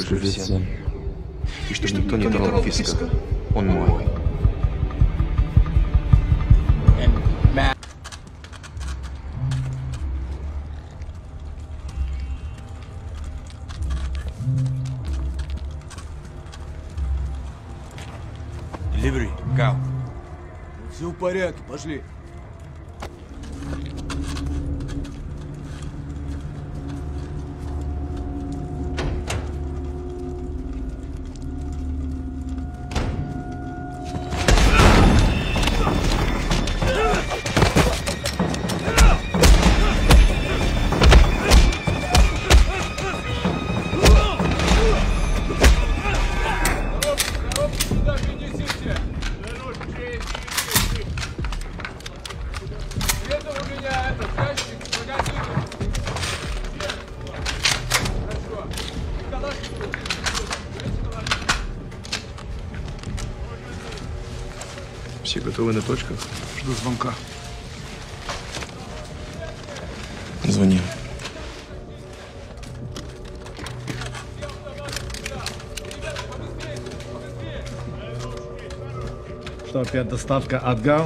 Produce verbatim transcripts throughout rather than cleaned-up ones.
скажи всем. И чтобы никто не трогал Фиска. Он мой. Delivery, go. Все в порядке, пошли. Все готовы на точках? Жду звонка. Звони. Что, опять доставка от Гал?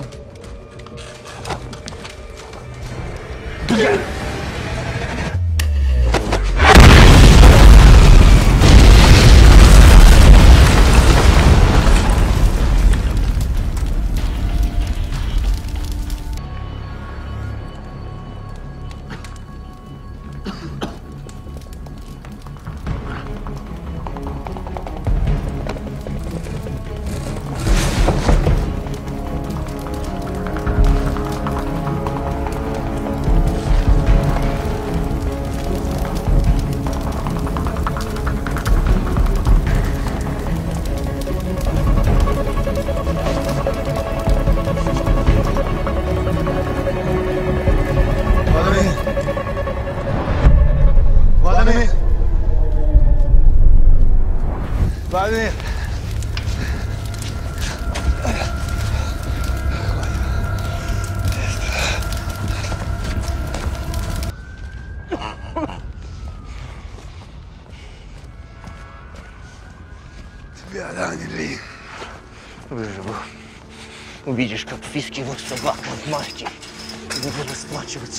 Владимир! Тебя ранили. Выживу. Увидишь, как Фиски его собака в маске. Буду расплачиваться.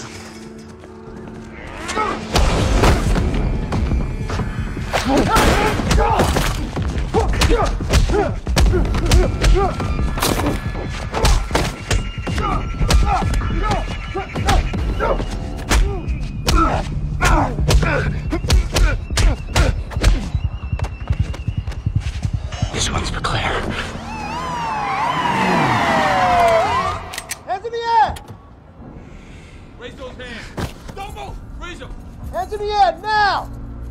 This one's for Claire. Hands in the air! Raise those hands. Don't move. Raise them. Hands in the air, now!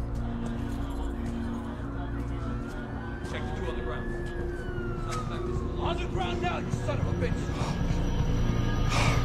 Check the two on the ground. On the ground now, you son of a bitch.